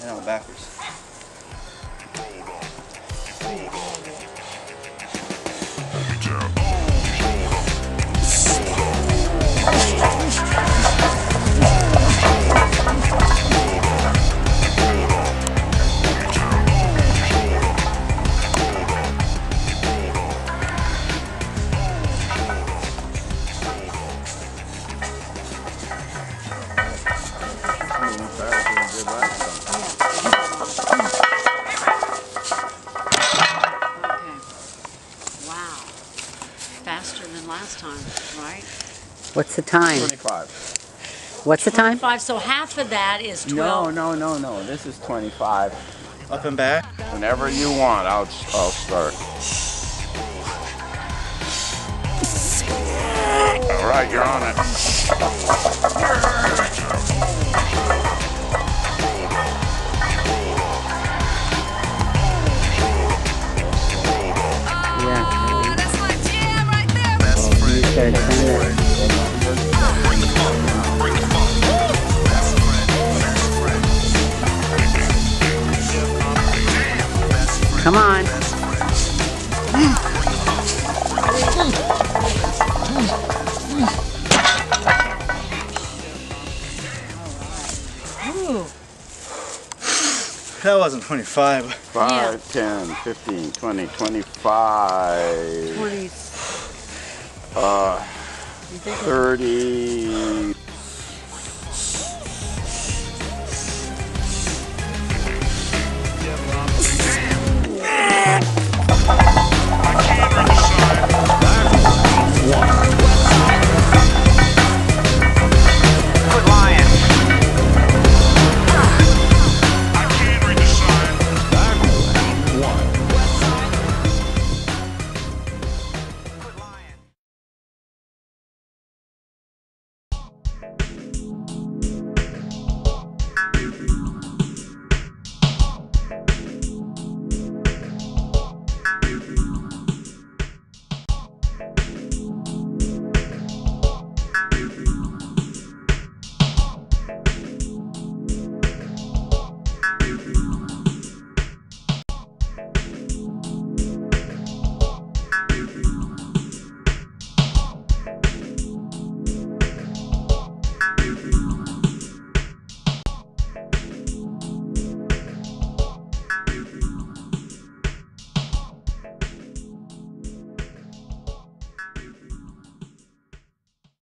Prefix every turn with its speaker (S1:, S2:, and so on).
S1: I know, backwards.
S2: Faster than last time, right?
S3: What's the time?
S4: 25.
S3: What's the time?
S2: 5. So half of that is 12.
S4: No. This is 25.
S1: Up and back?
S4: Whenever you want, I'll start. All right, you're on it.
S3: Come on.
S1: That wasn't 25.
S4: 5, 10, 15, 20, 25.
S2: 20.
S4: 30.